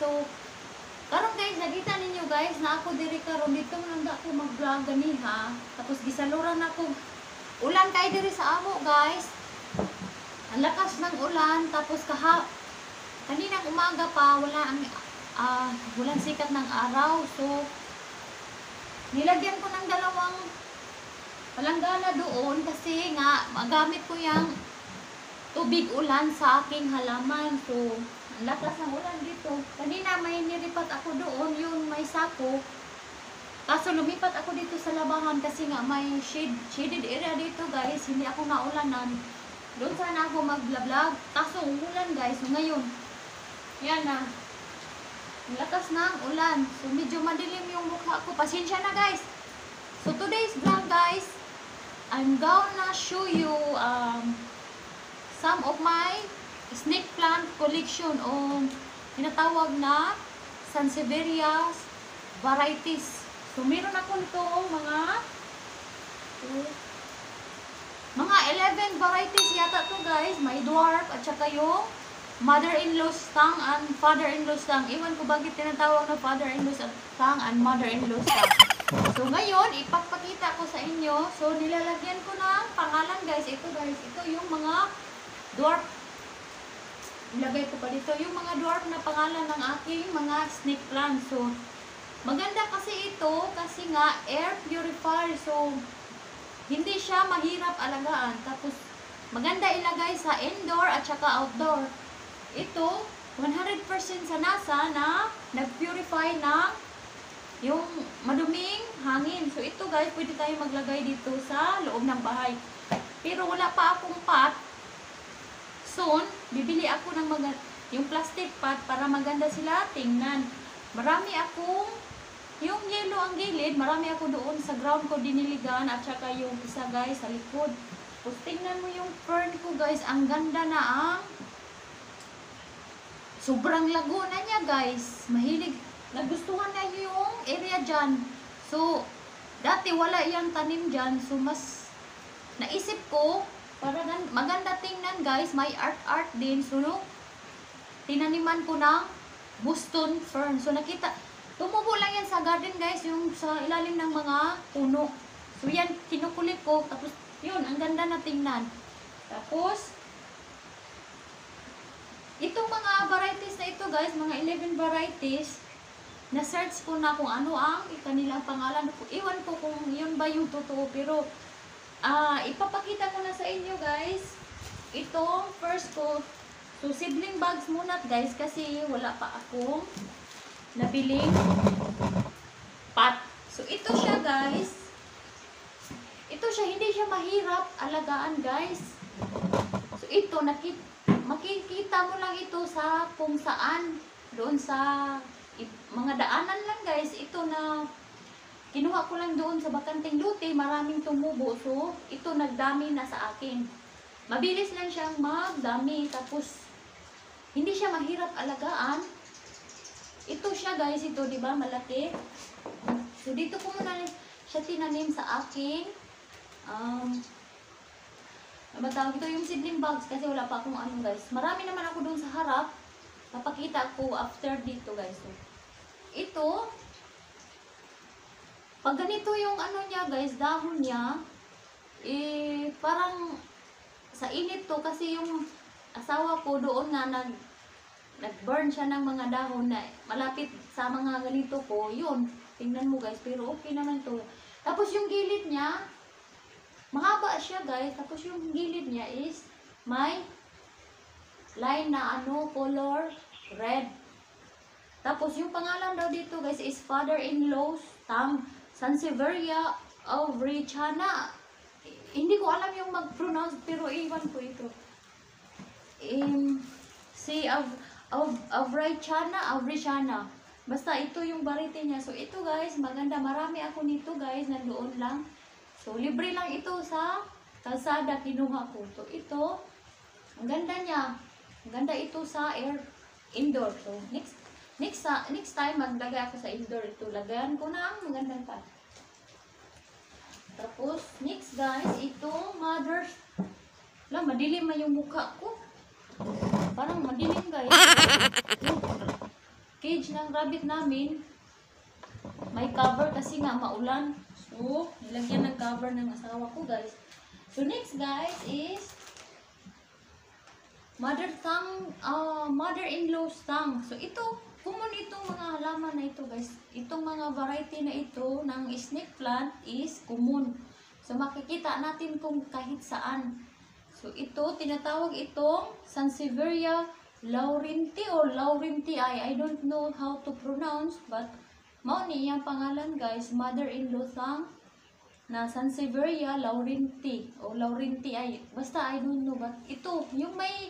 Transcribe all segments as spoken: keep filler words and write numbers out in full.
So, karon guys, nakita ninyo guys, na ako diri karon dito nang ako mag-vlog gani ha. Tapos gisaluran ako ulan kay diri sa amo guys. Ang lakas ng ulan, tapos kaha kaninang umaga pa wala ang uh, walang sikat ng araw. So, nilagyan ko ng dalawang palanggana doon kasi nga magamit ko yung tubig ulan sa aking halaman. So, ang lakas ng ulan dito. Kanina may nilipat ako doon, yung may sako. Kaso lumipat ako dito sa labahan kasi nga may shade, shaded area dito guys. Hindi ako naulanan. Doon sana ako mag-vlog. Kaso ulan guys. So, ngayon, yan na. Ang lakas ng ulan. So, medyo madilim yung mukha ko. Pasensya na guys. So, today's vlog guys, I'm gonna show you um, some of my snake plant collection o tinatawag na Sansevieria varieties. So, meron ako nito mga uh, mga eleven varieties yata to guys. May dwarf at saka yung mother-in-law's tongue and father-in-law's tongue. Iwan ko bakit tinatawag na father-in-law's tongue and mother-in-law's tongue. So, ngayon, ipapakita ko sa inyo. So, nilalagyan ko ng pangalan guys. Ito guys, ito yung mga dwarf. Ilagay ko pa dito yung mga dwarf na pangalan ng aking mga snake plant. So, maganda kasi ito kasi nga air purifier. So, hindi siya mahirap alagaan. Tapos, maganda ilagay sa indoor at saka outdoor. Ito, one hundred percent sa NASA na nag-purify ng yung maduming hangin. So, ito guys, pwede tayo maglagay dito sa loob ng bahay. Pero wala pa akong pot. Soon, bibili ako ng mga, yung plastic pot para maganda sila tingnan. Marami akong, yung yellow ang gilid, marami ako doon sa ground ko diniligan at saka yung isa guys sa likod. Tapos tingnan mo yung fern ko guys, ang ganda na ang sobrang lago na niya guys. Mahilig, nagustuhan na yung area dyan. So, dati wala yung tanim dyan. So, mas naisip ko, para maganda tingnan guys, may art-art din. So, no, tinaniman ko ng Boston fern. So, nakita, tumubo lang yan sa garden guys, yung sa ilalim ng mga puno. So, yan, kinukulit ko. Tapos, yun, ang ganda na tingnan. Tapos, itong mga varieties na ito guys, mga eleven varieties, na-search ko na kung ano ang kanilang pangalan. Iwan ko kung yun ba yung totoo, pero ah, uh, ipapakita ko na sa inyo guys. Itong first ko, so seedling bags muna guys kasi wala pa akong nabiling pot. So ito siya guys. Ito siya, hindi siya mahirap alagaan guys. So ito, nakita, makikita mo lang ito sa kung saan, doon sa mga daanan lang guys. Ito na kinuha ko lang doon sa bakanting lote, maraming tumubo. So, ito nagdami na sa akin. Mabilis lang siyang magdami. Tapos, hindi siya mahirap alagaan. Ito siya guys, ito, di ba malaki. So, dito ko muna siya tinanim sa akin. Um, ano tawag ito? Yung seedling bags kasi wala pa akong ano guys. Marami naman ako doon sa harap. Papakita ko after dito guys. So, ito, pag ganito yung ano niya guys, dahon niya, eh, parang sa init to kasi yung asawa ko doon nga nag, nag-burn siya ng mga dahon na malapit sa mga ganito ko, yun, tingnan mo guys, pero okay naman to. Tapos yung gilid niya, mahaba siya guys, tapos yung gilid niya is may line na ano, color red. Tapos yung pangalan daw dito guys is father-in-law's tongue, Sansevieria auricana. Hindi ko alam yung mag-pronounce pero iwan ko ito. Um, si Av Av auricana, auricana. Basta ito yung variety niya. So ito guys, maganda. Marami ako nito guys, nandoon lang. So libre lang ito sa kalsada kinuha ko. So ito, ang ganda niya. Ang ganda ito sa air indoor. So next Next, uh, next time, maglagay ako sa indoor. Ito, lagayan ko na ang magandang pot. Tapos, next guys, itong mother's. Wala, madilim na yung mukha ko. Parang madilim guys. Okay. cage ng rabbit namin, may cover kasi nga maulan. So, nilagyan ng cover ng asawa ko, guys. So, next, guys, is mother tongue, uh, mother-in-law's tongue. So, ito, common itong mga halaman na ito, guys. Itong mga variety na ito ng snake plant is common. So, makikita natin kung kahit saan. So, ito, tinatawag itong Sansevieria laurentii or laurentii. I don't know how to pronounce, but mao ni yung pangalan, guys. Mother-in-law tongue na Sansevieria laurentii o laurentii. Basta, I don't know, but ito, yung may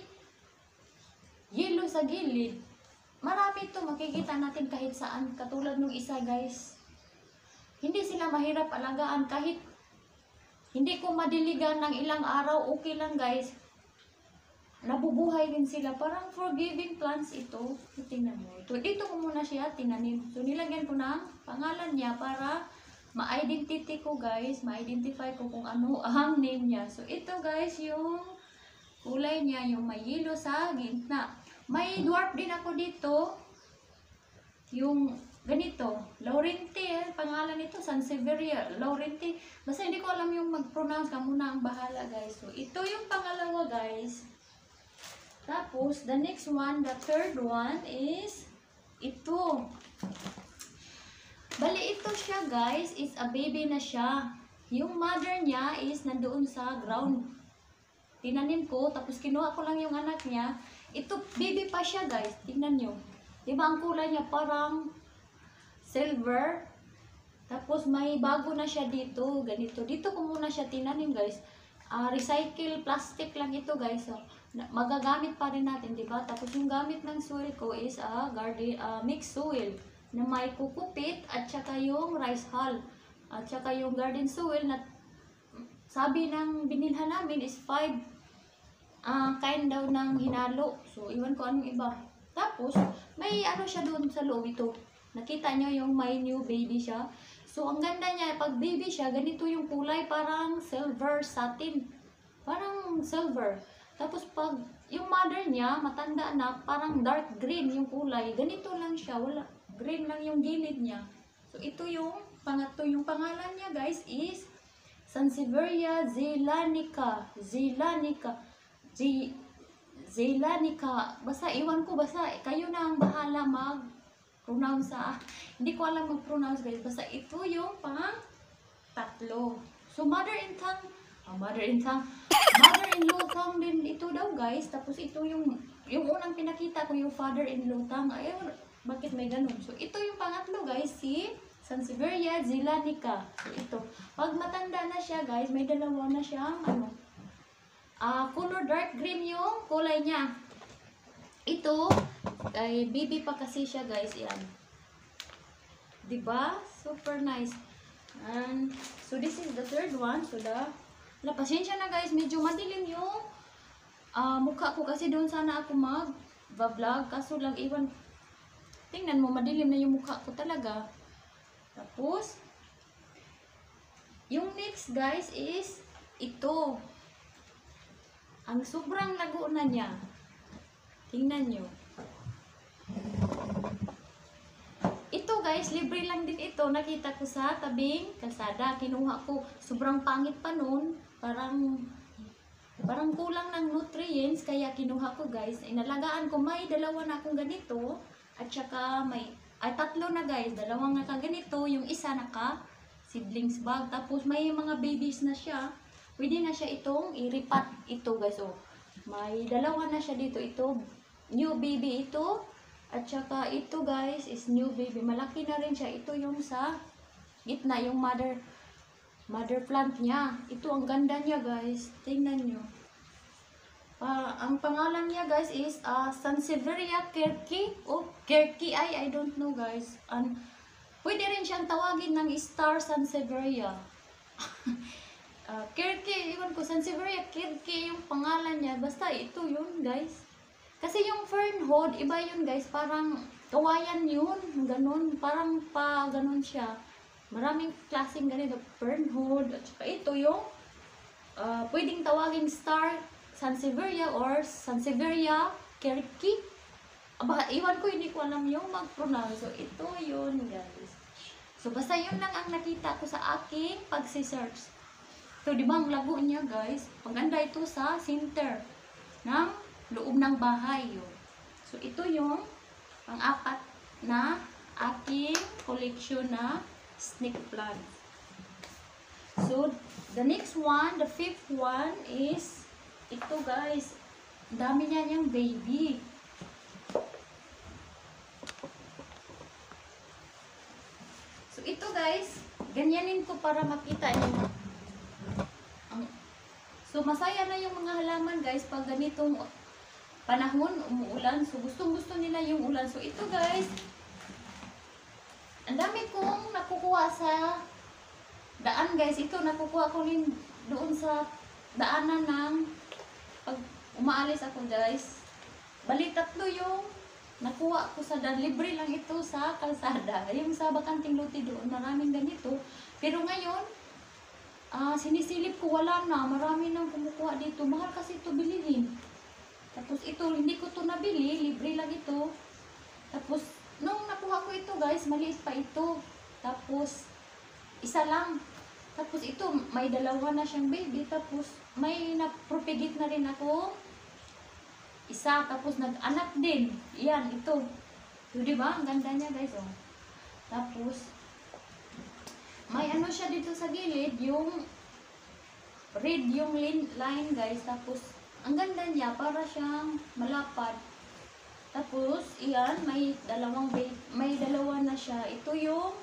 yellow sa gilid. Marami ito, makikita natin kahit saan. Katulad nung isa, guys. Hindi sila mahirap alagaan kahit hindi ko madiligan ng ilang araw, okay lang, guys. Nabubuhay din sila. Parang forgiving plants ito. Tingnan mo. Ito, dito ko muna siya tinanim. So, nilagyan ko ng pangalan niya para ma-identity ko, guys. Ma-identify ko kung ano ang name niya. So, ito, guys, yung kulay niya, yung may yellow sa gitna. May dwarf din ako dito. Yung ganito, laurentii, eh, pangalan nito, Sansevieria laurentii. Basta hindi ko alam yung mag-pronounce, ka muna ang bahala, guys. So, ito yung pangalawa, guys. Tapos, the next one, the third one is ito. Bali, ito siya, guys, is a baby na siya. Yung mother niya is nandoon sa ground. Tinanim ko, tapos kinuha ko lang yung anak niya. Ito, baby pa siya, guys. Tingnan nyo. Diba ang kulay niya parang silver. Tapos may bago na siya dito. Ganito. Dito ko muna siya tinanim, guys. Uh, recycle plastic lang ito, guys. So, magagamit pa rin natin, diba? Tapos yung gamit ng soil ko is a uh, garden, uh, mixed soil na may kukupit at saka yung rice hull. At saka yung garden soil na sabi ng binilhan namin is five uh, kind daw ng hinalo. So, iwan ko anong iba. Tapos, may ano siya doon sa loob ito. Nakita nyo yung may new baby siya. So, ang ganda niya, pag baby siya, ganito yung kulay, parang silver satin. Parang silver. Tapos, pag yung mother niya, matanda na, parang dark green yung kulay. Ganito lang siya, wala. Green lang yung gilid niya. So, ito yung pangatlo. Yung pangalan niya, guys, is Sansevieria zeylanica. Zeylanica. Z Zeylanica. Basta, iwan ko, basta, kayo na ang bahala mag-pronounce sa, hindi ko alam mag-pronounce, guys. Basta, ito yung pang tatlo. So, mother-in-tongue, oh, mother-in-tongue, mother-in-law tongue din ito daw, guys. Tapos, ito yung, yung unang pinakita ko, yung father-in-law tongue. Ayun, bakit may ganun? So, ito yung pangatlo, guys, si Sansevieria zeylanica. So, ito. Pag matanda na siya, guys, may dalawa na siyang, ano, uh, color dark green yung kulay niya. Ito, ay baby pa kasi siya, guys, yan. Diba? Super nice. And, so, this is the third one. So, the, la, pasensya na, guys, medyo madilim yung uh, mukha ko kasi doon sana ako mag-vlog. Kaso lang, iwan, tingnan mo, madilim na yung mukha ko talaga. Tapos, yung next, guys, is ito. Ang sobrang lago na niya. Tingnan nyo. Ito, guys, libre lang din ito. Nakita ko sa tabing kalsada. Kinuha ko. Sobrang pangit pa nun. Parang, parang kulang ng nutrients. Kaya kinuha ko, guys. Inalagaan ko. May dalawa na akong ganito. At saka may, ay tatlo na, guys. Dalawang naka ganito. Yung isa naka seedlings bag. Tapos may mga babies na siya. Pwede na siya itong iripat. Ito, guys. Oh. May dalawa na siya dito. Ito, new baby ito. At saka ito, guys, is new baby. Malaki na rin siya. Ito yung sa gitna. Yung mother, mother plant niya. Ito, ang ganda niya, guys. Tingnan nyo. Uh, ang pangalan niya, guys, is uh, Sansevieria kirki. Oh, kirki ay, I don't know, guys. And, pwede rin siyang tawagin ng Star Sansevieria. uh, kirki, iwan ko, Sansevieria kirki yung pangalan niya. Basta ito yun, guys. Kasi yung fernwood, iba yun, guys. Parang kawayan yun. Ganun. Parang pa ganun siya. Maraming klaseng ganito. Fernwood. At saka ito yung uh, pwedeng tawagin Star Sansevieria or Sansevieria kirki. aba, iwan ko, hindi ko alam yung mag-pronounce. So, ito yun, guys. So, basta yun lang ang nakita ko sa aking pag-search. So, di ba ang lago niya, guys? Maganda ito sa center ng loob ng bahay. Yun. So, ito yung pang-apat na aking collection na snake plant. So, the next one, the fifth one is ito, guys. Dami niya niyang baby. So, ito, guys, ganyanin ko para makita niyo. So, masaya na yung mga halaman, guys, pag ganitong panahon, umuulan. So, gustong-gusto nila yung ulan. So, ito, guys, ang dami kong nakukuha sa daan, guys. Ito, nakukuha ko rin doon sa daanan ng pag umaalis ako, guys. Bali, tatlo yung nakuha ko sa daan. Libre lang ito sa kalsada. Yung sa Bakanting Lote doon, maraming ganito. Pero ngayon, uh, sinisilip ko, wala na. Marami nang kumukuha dito. Mahal kasi ito bilihin. Tapos ito, hindi ko to nabili. Libre lang ito. Tapos, nung nakuha ko ito, guys, maliit pa ito. Tapos, isa lang. Tapos ito, may dalawa na siyang baby. Tapos, may napropagate na rin ako. Isa, tapos nag-anak din. Yan, ito. So, diba? Ang ganda niya, guys, oh. Tapos, may ano siya dito sa gilid, yung red yung line, guys. Tapos, ang ganda niya, para siyang malapad. Tapos, iyan, may dalawang baby, may dalawa na siya. Ito yung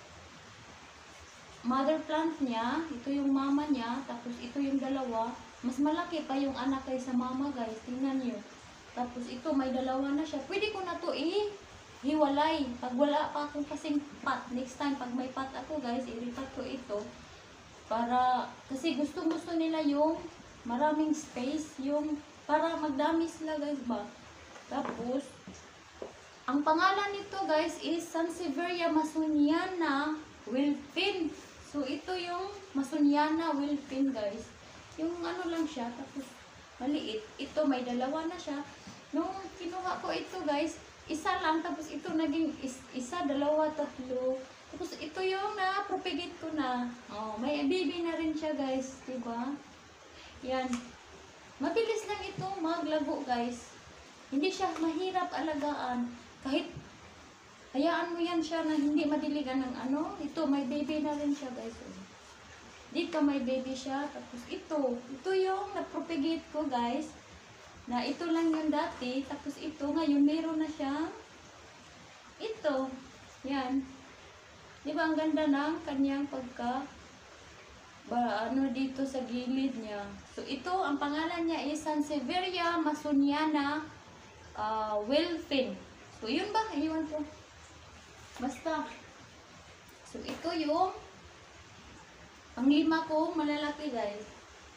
mother plant niya. Ito yung mama niya. Tapos, ito yung dalawa. Mas malaki pa yung anak kaysa mama, guys. Tingnan niyo. Tapos ito, may dalawa na siya. Pwede ko na to i-hiwalay. Pag wala pa akong kasing pot. Next time, pag may pot ako, guys, iripat ko ito. Para, kasi gusto-gusto nila yung maraming space. Yung, para magdami sila, guys, ba? Tapos, ang pangalan nito, guys, is Sansevieria Masoniana Wilpin. So, ito yung Masoniana Wilpin, guys. Yung ano lang siya, tapos maliit. Ito, may dalawa na siya. Nung kinuha ko ito, guys, isa lang, tapos ito naging is, isa, dalawa, tatlo. Tapos ito yung na-propagate ko na. Oh, may baby na rin siya, guys. Diba? Yan. Mabilis lang ito maglago, guys. Hindi siya mahirap alagaan. Kahit hayaan mo yan siya na hindi madiligan ng ano. Ito, may baby na rin siya, guys. Dito may baby siya. Tapos ito. Ito yung na-propagate ko, guys. Na ito lang yung dati. Tapos ito, ngayon meron na siyang ito. Yan. Diba ang ganda ng kanyang pagka ba, ano dito sa gilid niya. So ito, ang pangalan niya is Sansevieria Masoniana uh, Wilpin. So yun ba? Iwan ko. Basta. So ito yung panglima ko malalaki, guys.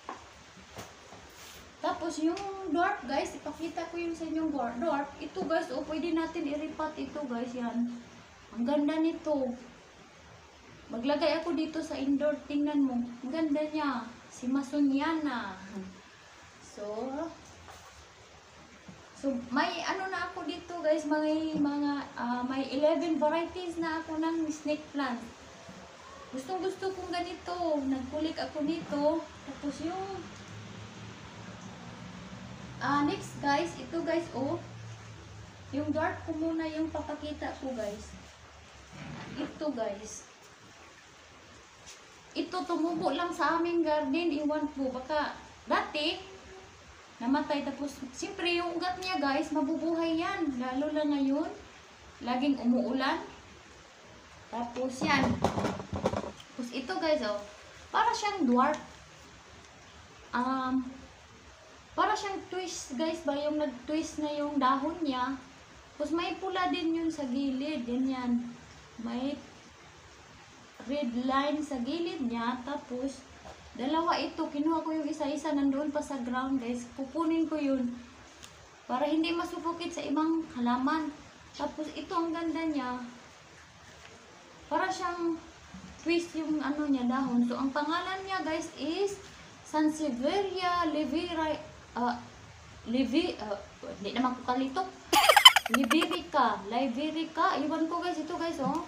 Tapos yung dwarf, guys, ipakita ko yung sa inyong dwarf. Ito, guys, oh, pwede natin iripat ito, guys, yan. Ang ganda nito. Maglagay ako dito sa indoor. Tingnan mo. Ang ganda niya. Si Masoniana. So, so may ano na ako dito, guys. May mga, uh, may eleven varieties na ako ng snake plant. Gustong gusto kong ganito. Nagkulik ako dito. Tapos yung Uh, next, guys, ito, guys, oh, yung dwarf ko muna yung papakita ko, guys. Ito, guys. Ito, tumubo lang sa aming garden. Iwan po, baka dati namatay. Tapos, siyempre, yung ugat niya, guys, mabubuhay yan. Lalo lang ngayon, laging umuulan. Tapos, yan. Tapos, ito, guys, oh, para siyang dwarf. Um, Para siyang twist, guys, ba yung nag-twist na yung dahon niya. Tapos may pula din yun sa gilid. Yan yan. May red line sa gilid niya. Tapos, dalawa ito. Kinuha ko yung isa-isa. Nandoon pa sa ground, guys. Pupunin ko yun. Para hindi masupukit sa ibang halaman. Tapos, ito ang ganda niya. Para siyang twist yung ano niya, dahon. So, ang pangalan niya, guys, is Sansevieria Livira. Uh, Livi, uh, hindi naman ko kalito. Liberica. Liberica. Iwan ko guys. Ito guys, oh.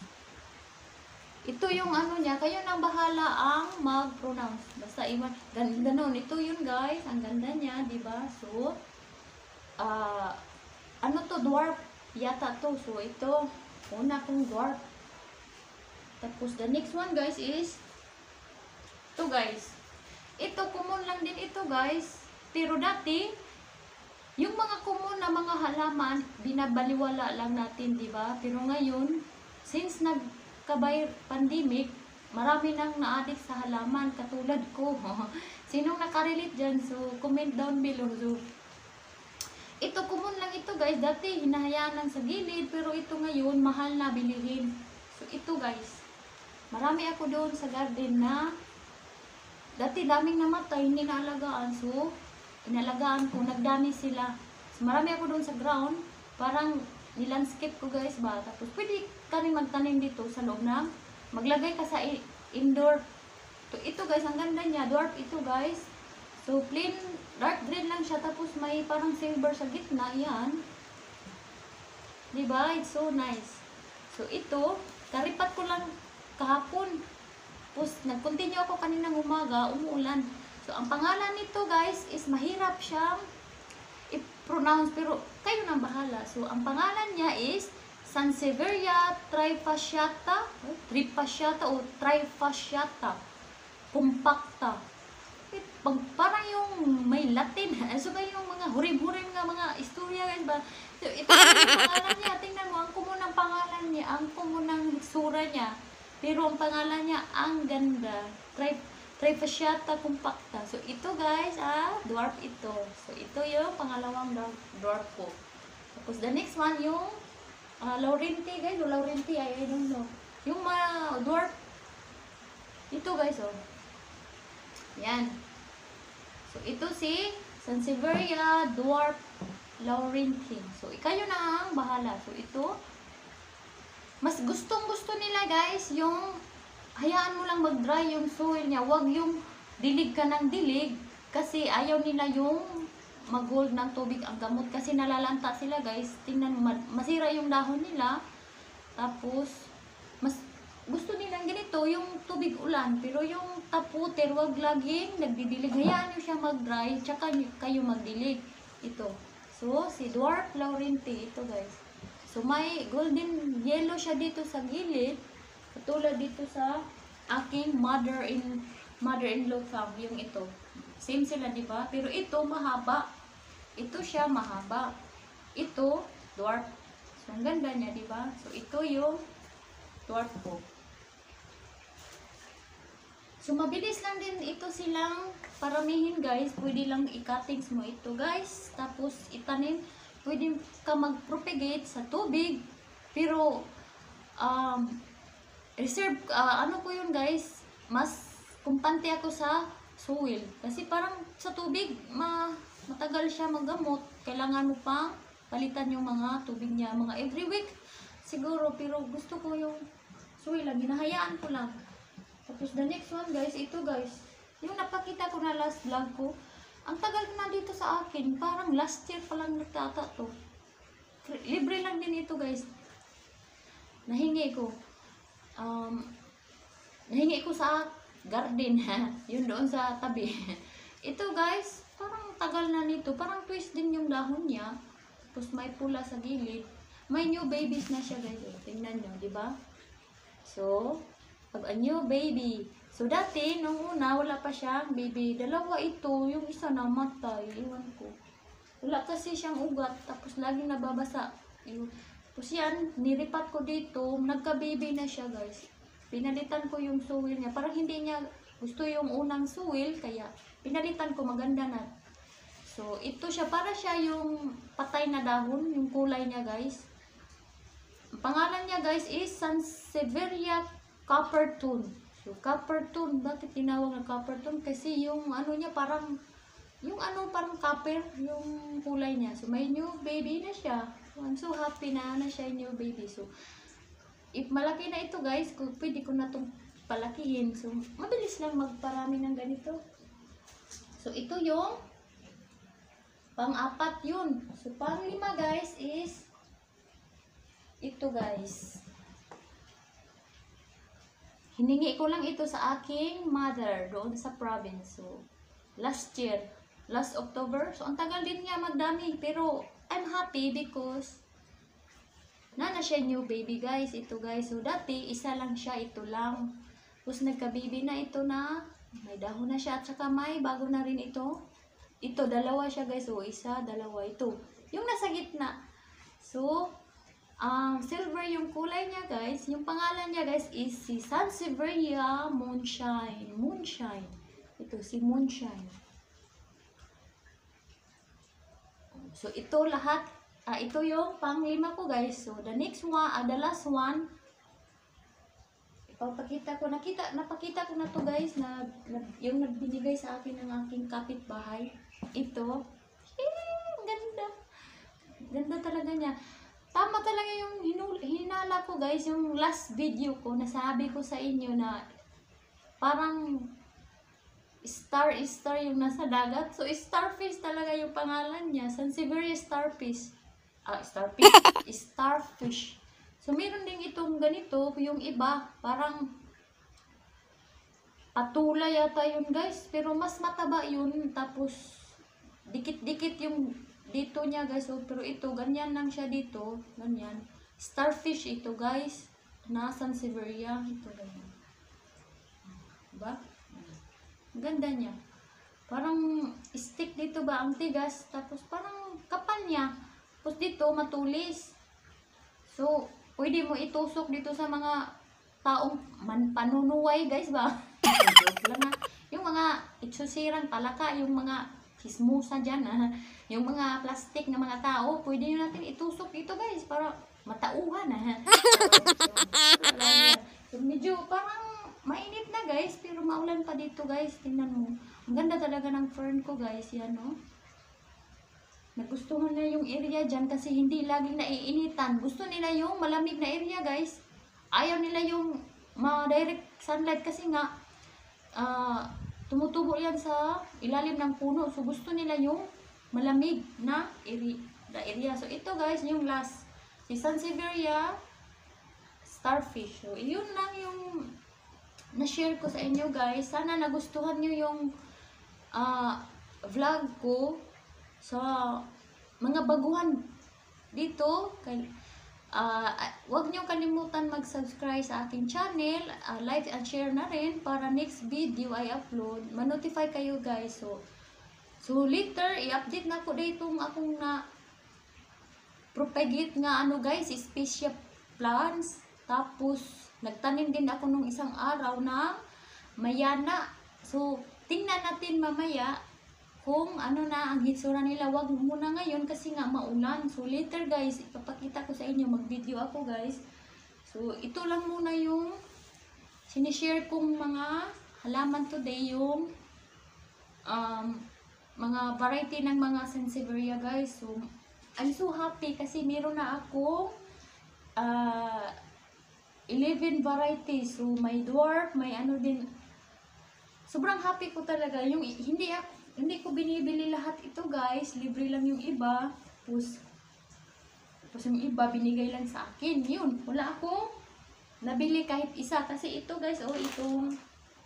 Ito yung ano niya. Kayo nang bahala ang mag-pronounce. Basta iwan. Gan ganon. Ito yun guys. Ang ganda niya. Diba? So, ah, uh, ano to? Dwarf yata to. So, ito. Una kong dwarf. Tapos, the next one guys is ito guys. Ito, common lang din ito guys. Pero dati, yung mga common na mga halaman, binabaliwala lang natin, di ba? Pero ngayon, since nagkabay pandemic, marami nang na-addict sa halaman, katulad ko. Sinong nakarelate dyan? So, comment down below. So, ito, common lang ito guys. Dati, hinahayaan lang sa gilid, pero ito ngayon, mahal na bilihin. So, ito guys. Marami ako doon sa garden na dati daming namatay, hindi naalagaan. So, inalagaan ko, nagdami sila. So, marami ako doon sa ground. Parang nilandscape ko guys ba. Tapos pwede ka rin magtanim dito sa loob na. Maglagay ka sa indoor. So, ito guys, ang ganda niya. Dwarf ito guys. So, plain dark green lang siya. Tapos may parang silver sa gitna. Yan. Diba? It's so nice. So, ito, karipat ko lang kahapon. Tapos, nag-continue ako kaninang umaga. Umuulan. So, ang pangalan nito guys is mahirap siyang i-pronounce pero kayo nang bahala. So, ang pangalan niya is Sansevieria trifasciata, trifasciata o trifasciata compacta. Pag, parang yung may Latin. So, yung mga hurim-hurim nga mga istorya guys ba. So, ito yung pangalan niya. Tingnan mo, ang kumunang pangalan niya, ang kumunang sura niya. Pero ang pangalan niya, ang ganda. Trifasciata. Trifasciata compacta. So, ito guys, ah, dwarf ito. So, ito yung pangalawang dwarf ko. Tapos, the next one, yung uh, Laurenti, guys. O, Laurenti, I, I don't know. Yung mga uh, dwarf, ito guys, oh. Yan. So, ito si Sansevieria dwarf Laurenti. So, ikayo na ang bahala. So, ito, mas gustong-gusto nila guys, yung hayaan mo lang mag-dry yung soil niya. Huwag yung dilig ka ng dilig. Kasi ayaw nila yung mag-hold ng tubig ang gamot. Kasi nalalanta sila guys. Tingnan mo, masira yung dahon nila. Tapos, mas gusto nilang ganito, yung tubig ulan. Pero yung taputer, huwag laging nagdidilig. Hayaan nyo siya mag-dry. Tsaka kayo magdilig. Ito. So, si Dwarf Laurenti. Ito guys. So, may golden yellow siya dito sa gilid. Katulad dito sa aking mother-in mother-in-law farm, yung ito. Same sila, di ba? Pero ito mahaba. Ito siya mahaba. Ito dwarf. So, ang ganda niya, di ba? So, ito yung dwarf ko. So, mabilis lang din ito silang paramihin, guys. Pwede lang i-cuttings mo ito, guys. Tapos, itanim. Pwede ka mag-propagate sa tubig. Pero, um, reserve, uh, ano ko yun guys, mas kumpante ako sa soil. Kasi parang sa tubig, ma matagal siya maggamot. Kailangan mo pang palitan yung mga tubig niya, mga every week siguro. Pero gusto ko yung soil lang, ginahayaan ko lang. Tapos the next one guys, ito guys, yung napakita ko na last vlog ko, ang tagal na dito sa akin, parang last year pa lang nagtata to. Libre lang din ito guys. Nahingi ko. Um, nahingi ko sa garden, ha? Yun doon sa tabi. Ito guys, parang tagal na nito. Parang twist din yung dahon niya. Tapos may pula sa gilid. May new babies na siya guys. Tingnan nyo, di ba? So, pag a new baby. So, dati, nung una, wala pa siyang baby. Dalawa ito, yung isa namatay. Iwan ko. Wala kasi siyang ugat. Tapos laging nababasa. Yung tapos yan, niripat ko dito, nagka-baby na siya guys. Pinalitan ko yung soil niya. Parang hindi niya gusto yung unang soil, kaya pinalitan ko, maganda na. So, ito siya, para siya yung patay na dahon, yung kulay niya guys. Ang pangalan niya guys is Sansevieria Coppertone. So, Coppertone, bakit tinawag na Coppertone? Kasi yung ano niya parang, yung ano parang copper, yung kulay niya. So, may new baby na siya. So, I'm so happy na na siya new baby. So, if malaki na ito guys, kung pwede ko na itong palakihin. So, mabilis lang magparami ng ganito. So, ito yung pang-apat yun. So, pang-lima guys is ito guys. Hiningi ko lang ito sa aking mother doon sa province. So, last year, last October. So, ang tagal din niya magdami. Pero, I'm happy because na na siya new baby guys. Ito guys. So, dati, isa lang siya. Ito lang. Tapos, nagka-baby na ito na. May dahon na siya. At saka may bago na rin ito. Ito, dalawa siya guys. So, isa, dalawa. Ito. Yung nasa gitna. So, Um, silver yung kulay niya guys. Yung pangalan niya guys is si Sansevieria Moonshine. Moonshine. Ito si Moonshine. So ito lahat. Ah, ito yung panglima ko guys. So the next one, ah, the last one. Ipapakita ko. Nakita, napakita ko na to guys. Na, na, yung nagbinigay sa akin ng aking kapitbahay. Ito. Eh, ganda. Ganda talaga niya. Tama talaga yung hinala ko guys, yung last video ko, nasabi ko sa inyo na parang star star yung nasa dagat. So starfish talaga yung pangalan niya, Sansevieria starfish. Ah, starfish, starfish. So meron din itong ganito, yung iba, parang patula yata yun guys, pero mas mataba yun, tapos dikit-dikit yung dito niya guys. So, pero ito, ganyan lang siya dito. Ganyan. Starfish ito guys. Na Sansevieria. Ito ganyan. Diba? Ganda niya. Parang stick dito ba? Ang tigas. Tapos parang kapal niya. Tapos dito matulis. So, pwede mo itusok dito sa mga taong man panunuway guys ba? Lang, yung mga itsusirang palaka. Yung mga chismosa dyan ha. Yung mga plastic na mga tao, pwede nyo natin itusok dito guys, para matauhan ha. So, medyo parang mainit na guys, pero maulan pa dito guys. Tingnan mo. Ang ganda talaga ng fern ko guys, yan no. Nagustuhan na yung area dyan kasi hindi laging naiinitan. Gusto nila yung malamig na area guys. Ayaw nila yung ma-direct sunlight kasi nga uh, tumutubo yan sa ilalim ng puno. So gusto nila yung malamig na area. So ito guys, yung last. Si Sansevieria starfish. So yun lang yung na-share ko sa inyo guys. Sana nagustuhan nyo yung uh, vlog ko sa mga baguhan dito. Kay, uh, wag nyo kalimutan mag-subscribe sa aking channel. Uh, like and share na rin para next video I upload. Ma-notify kayo guys. So, So later, i-update na ko dito itong akong na propagate nga ano guys, specia plants. Tapos, nagtanim din ako nung isang araw ng mayana. So, tingnan natin mamaya kung ano na ang hitsura nila. Wag muna ngayon kasi nga maulan. So later guys, ipapakita ko sa inyo, mag-video ako guys. So, ito lang muna yung sinishare kong mga halaman today, yung um, mga variety ng mga Sansevieria guys. So, I'm so happy kasi meron na ako uh, eleven varieties. So, may dwarf, may ano din. Sobrang happy ko talaga. Yung hindi ako, hindi ko binibili lahat ito guys. Libre lang yung iba. Tapos, tapos yung iba binigay lang sa akin. Yun, wala akong nabili kahit isa. Kasi ito guys, oh, itong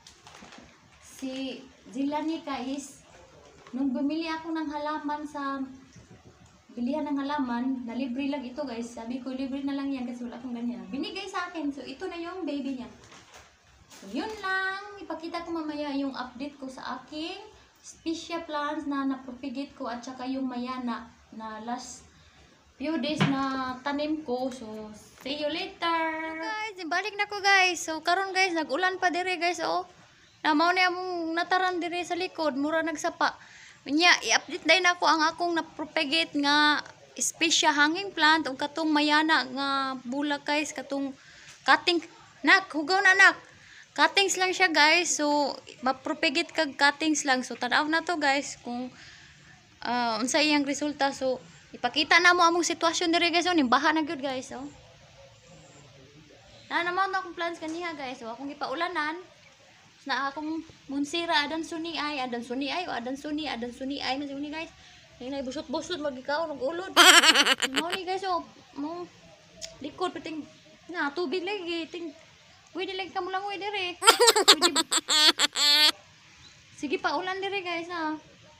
si Zilanica is nung bumili ako ng halaman sa bilihan ng halaman, na libre lang ito guys. Sabi ko, libre na lang yan kasi wala akong ganyan. Binigay sa akin. So, ito na yung baby niya. So, yun lang. Ipakita ko mamaya yung update ko sa aking specia plants na napropagate ko at saka yung mayana na last few days na tanim ko. So, see you later. So, guys, balik na ko guys. So, karon guys, nag-ulan pa dire guys. Oh, namaw na yung nataran dire sa likod. Mura nagsapa. Nya, i-update din ako ang akong na-propagate nga specia hanging plant o katong mayana nga bulak guys, katong cutting nak, hugaw na nak. Cuttings lang siya guys. So, ma-propagate kag cuttings lang. So, tanaw na to guys kung uh, unsa iyang resulta. So, ipakita na mo among sitwasyon dire guys. Oh, nimbaha na gyud guys. Oh. Na naman na akong plants kaniha guys. So, akong ipaulanan. Na akong munsira adan suni ay adan suni ay o adan suni adan suni ay masuni guys. Yung nay busot-busot magikaw ng ulod. Mo ni guys oh, mo Likod pating na tubig lagi ting. Pwede lagi ka mo lang uy dire. Pwede. Sige pa ulan dire guys ha.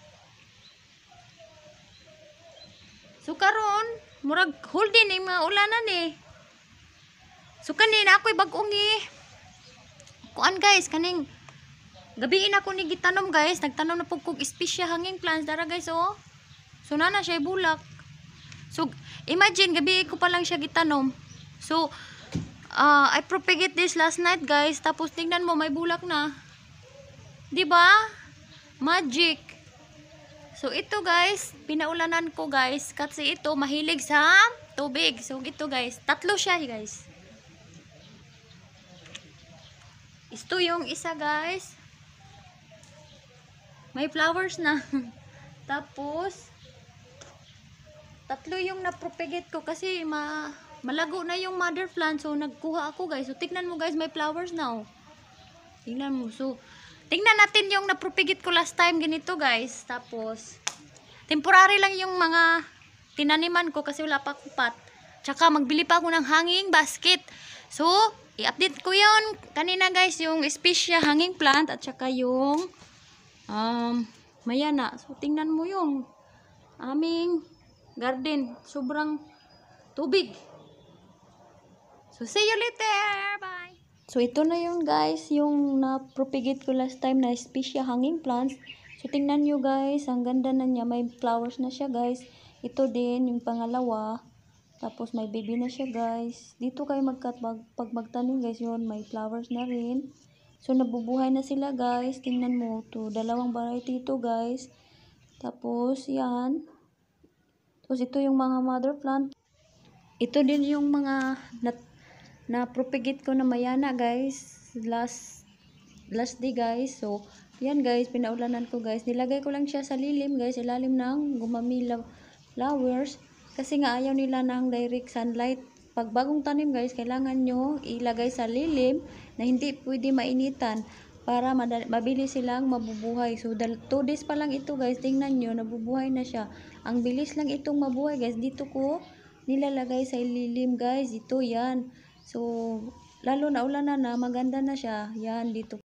So karon murag holding ni mga ulanan eh. So kanina ako'y bag-ong eh. Kuan guys kaning gabiin ako ni gitanom guys, nagtanom na pug kog especia hanging plants dara guys oh. So nana siya bulak. So imagine gabi ko pa lang siya gitanom. So uh, I propagate this last night guys, tapos tingnan mo may bulak na. 'Di ba? Magic. So ito guys, pinaulanan ko guys kasi ito mahilig sa tubig. So ito guys, tatlo siya guys. Ito yung isa guys. May flowers na. Tapos tatlo yung na-propagate ko kasi ma malago na yung mother plant. So nagkuha ako guys. So tignan mo guys, may flowers na oh. Tingnan mo. So tingnan natin yung na-propagate ko last time ganito guys. Tapos temporary lang yung mga tinaniman ko kasi wala pa akong pot. Tsaka magbili pa ako ng hanging basket. So i-update ko yun kanina guys, yung especia hanging plant at tsaka yung um, mayana. So tingnan mo yung aming garden, sobrang tubig. So see you later, bye. So ito na yung guys, yung na-propagate ko last time na especia hanging plants. So tingnan nyo guys, ang ganda na niya, may flowers na siya guys. Ito din yung pangalawa. Tapos may baby na siya guys. Dito kayo magkat mag, pag magtanim guys, yun may flowers na rin. So nabubuhay na sila guys. Tingnan mo to, dalawang variety ito guys. Tapos yan. Tapos ito yung mga mother plant. Ito din yung mga na, na propagate ko na mayana guys. Last last day guys. So yan guys, pinaulanan ko guys. Nilagay ko lang siya sa lilim guys, ilalim ng gumamila flowers. Kasi nga ayaw nila ng direct sunlight. Pag bagong tanim guys, kailangan nyo ilagay sa lilim na hindi pwede mainitan para mabilis silang mabubuhay. So two days pa lang ito guys, tingnan nyo, nabubuhay na siya. Ang bilis lang itong mabuhay guys. Dito ko nilalagay sa lilim guys. Ito yan. So lalo na ulan na na, maganda na siya. Yan dito.